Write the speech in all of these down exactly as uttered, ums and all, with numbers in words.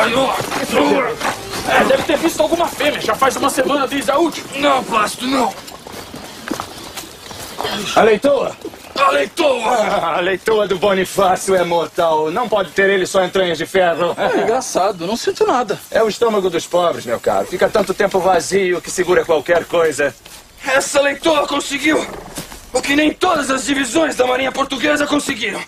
É, deve ter visto alguma fêmea. Já faz uma semana desde a última. Não, Plácido, não. A leitoa? A leitoa! Ah, a leitoa do Bonifácio é mortal. Não pode ter ele só entranhas de ferro. É engraçado, não sinto nada. É o estômago dos pobres, meu caro. Fica tanto tempo vazio que segura qualquer coisa. Essa leitoa conseguiu o que nem todas as divisões da Marinha Portuguesa conseguiram.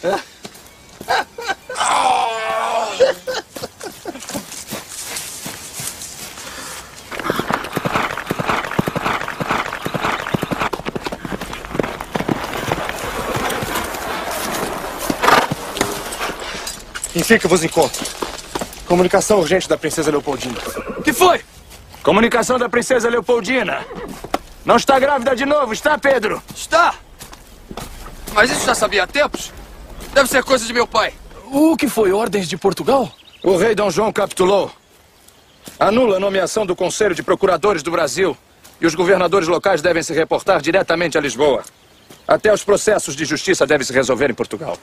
Enfim que eu vos encontro. Comunicação urgente da princesa Leopoldina. O que foi? Comunicação da princesa Leopoldina. Não está grávida de novo, está, Pedro? Está! Mas isso já sabia há tempos. Deve ser coisa de meu pai. O que foi? Ordens de Portugal? O rei Dom João capitulou. Anula a nomeação do Conselho de Procuradores do Brasil. E os governadores locais devem se reportar diretamente a Lisboa. Até os processos de justiça devem se resolver em Portugal.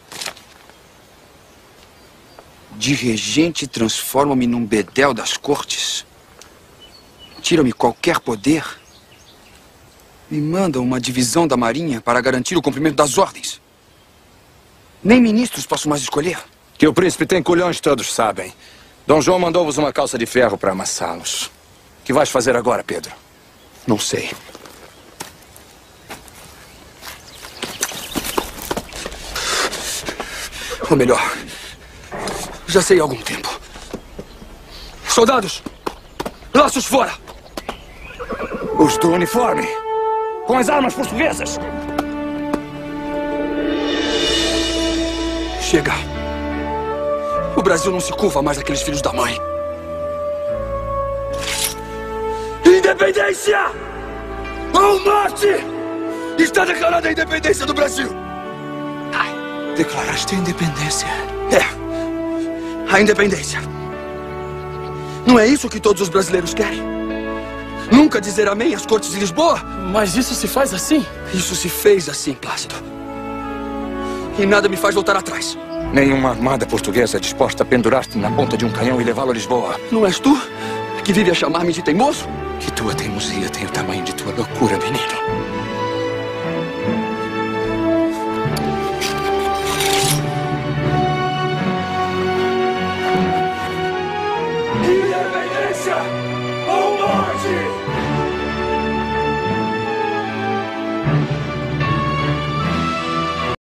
De regente transforma-me num bedel das cortes. Tira-me qualquer poder. Me mandam uma divisão da Marinha para garantir o cumprimento das ordens. Nem ministros posso mais escolher. Que o príncipe tem culhões, todos sabem. Dom João mandou-vos uma calça de ferro para amassá-los. O que vais fazer agora, Pedro? Não sei. Ou melhor, já sei há algum tempo. Soldados! Laços fora! Os do uniforme! Com as armas portuguesas! Chega! O Brasil não se curva mais àqueles filhos da mãe. Independência! Ou morte! Está declarada a independência do Brasil! Declaraste a independência? É. A independência. Não é isso que todos os brasileiros querem? Nunca dizer amém às cortes de Lisboa? Mas isso se faz assim? Isso se fez assim, Plácido. E nada me faz voltar atrás. Nenhuma armada portuguesa é disposta a pendurar-te na ponta de um canhão e levá-lo a Lisboa. Não és tu que vive a chamar-me de teimoso? Que tua teimosia tem o tamanho de tua loucura, menino.